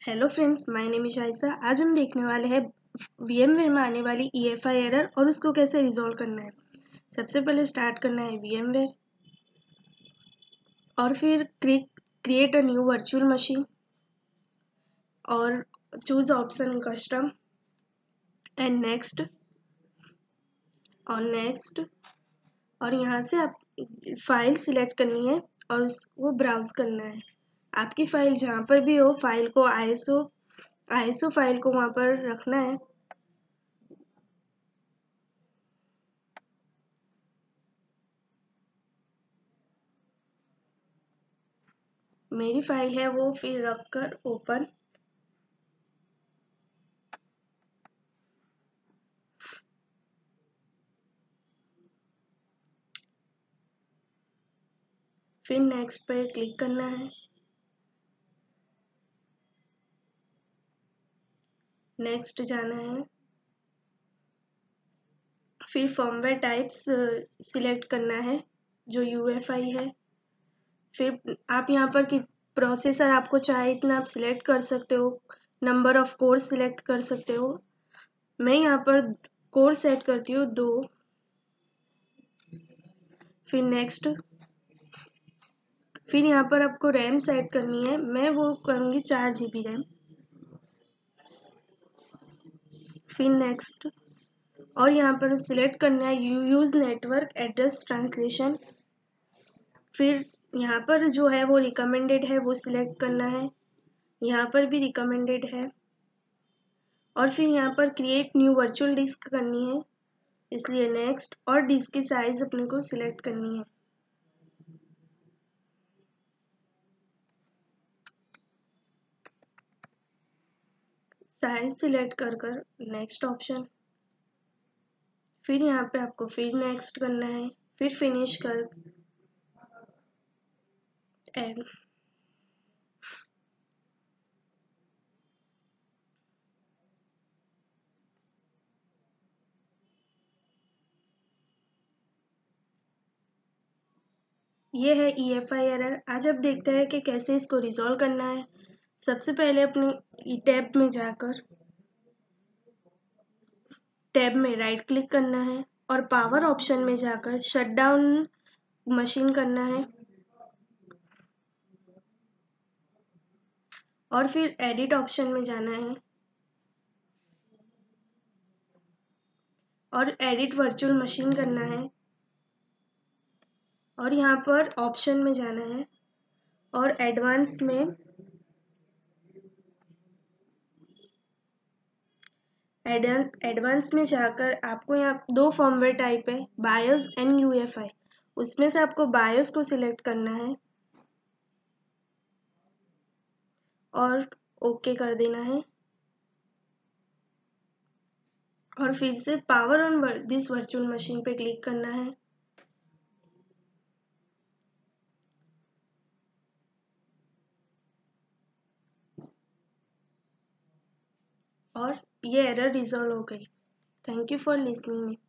Hello friends, my name is Ayesha. आज हम देखने वाले हैं VMware में आने वाली EFI एरर और उसको कैसे रिजॉल्व करना है। सबसे पहले स्टार्ट करना है VMware और फिर create a new virtual machine और choose option custom and next और यहाँ से आप फाइल सिलेक्ट करनी है और उसको ब्राउज करना है। आपकी फाइल जहाँ पर भी हो, फाइल को आईएसओ फाइल को वहाँ पर रखना है। मेरी फाइल है वो, फिर रखकर ओपन। फिर नेक्स्ट पर क्लिक करना है। नेक्स्ट जाना है। फिर फर्मवेयर टाइप्स सिलेक्ट करना है जो UEFI है। फिर आप यहाँ पर कि प्रोसेसर आपको चाहे इतना आप सिलेक्ट कर सकते हो, नंबर ऑफ कोर सिलेक्ट कर सकते हो। मैं यहाँ पर कोर सेट करती हूँ 2। फिर नेक्स्ट। फिर यहाँ पर आपको रैम सेट करनी है, मैं वो करूँगी 4 GB रैम। फिर नेक्स्ट और यहाँ पर सिलेक्ट करना है यूज नेटवर्क एड्रेस ट्रांसलेशन। फिर यहाँ पर जो है वो रिकमेंडेड है वो सिलेक्ट करना है, यहाँ पर भी रिकमेंडेड है। और फिर यहाँ पर क्रिएट न्यू वर्चुअल डिस्क करनी है, इसलिए नेक्स्ट। और डिस्क की साइज अपने को सिलेक्ट करनी है। साइज सिलेक्ट कर नेक्स्ट ऑप्शन। फिर यहाँ पे आपको फिर नेक्स्ट करना है, फिर फिनिश कर एंड। ये है EFI एरर। आज अब देखते हैं कि कैसे इसको रिजॉल्व करना है। सबसे पहले अपनी टैब में जाकर टैब में राइट क्लिक करना है और पावर ऑप्शन में जाकर शट डाउन मशीन करना है और फिर एडिट ऑप्शन में जाना है और एडिट वर्चुअल मशीन करना है और यहाँ पर ऑप्शन में जाना है और एडवांस में जाकर आपको यहाँ 2 फर्मवेयर टाइप है, बायोस एंड UEFI। उसमें से आपको बायोस को सिलेक्ट करना है और ओके कर देना है और फिर से power on this virtual machine पे क्लिक करना है और ये एरर रिजॉल्व हो गई। Thank you for listening me.